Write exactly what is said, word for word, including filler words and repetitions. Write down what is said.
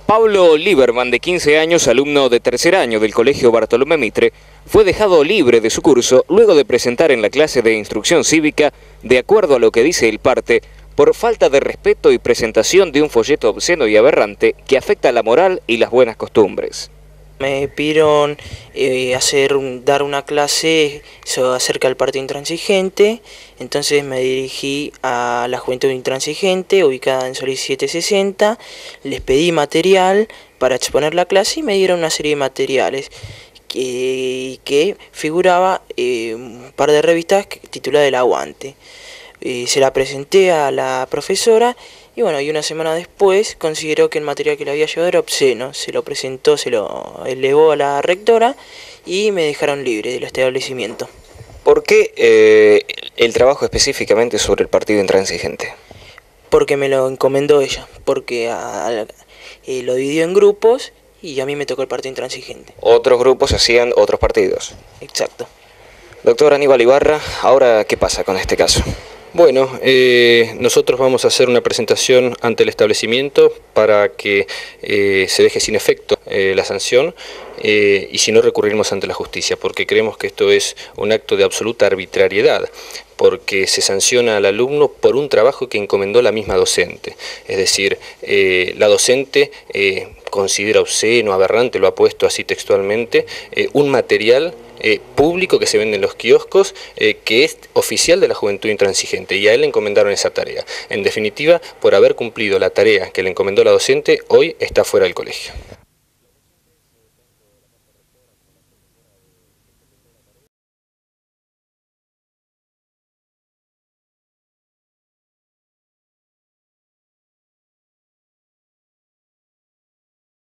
Pablo Lieberman, de quince años, alumno de tercer año del Colegio Bartolomé Mitre, fue dejado libre de su curso luego de presentar en la clase de instrucción cívica, de acuerdo a lo que dice el parte, por falta de respeto y presentación de un folleto obsceno y aberrante que afecta la moral y las buenas costumbres. Me pidieron eh, hacer un, dar una clase acerca del partido intransigente, entonces me dirigí a la Juventud Intransigente, ubicada en Solís setecientos sesenta, les pedí material para exponer la clase y me dieron una serie de materiales que, que figuraba eh, un par de revistas tituladas El Aguante. Eh, se la presenté a la profesora y bueno, y una semana después consideró que el material que le había llevado era obsceno, se lo presentó, se lo elevó a la rectora y me dejaron libre del establecimiento. ¿Por qué eh, el trabajo específicamente sobre el partido intransigente? Porque me lo encomendó ella, porque a, a, eh, lo dividió en grupos y a mí me tocó el partido intransigente. Otros grupos hacían otros partidos. Exacto. Doctor Aníbal Ibarra, ¿ahora qué pasa con este caso? Bueno, eh, nosotros vamos a hacer una presentación ante el establecimiento para que eh, se deje sin efecto eh, la sanción eh, y si no recurriremos ante la justicia, porque creemos que esto es un acto de absoluta arbitrariedad, porque se sanciona al alumno por un trabajo que encomendó la misma docente. Es decir, eh, la docente eh, considera obsceno, aberrante, lo ha puesto así textualmente, eh, un material Eh, público que se vende en los kioscos, eh, que es oficial de la Juventud Intransigente, y a él le encomendaron esa tarea. En definitiva, por haber cumplido la tarea que le encomendó la docente, hoy está fuera del colegio.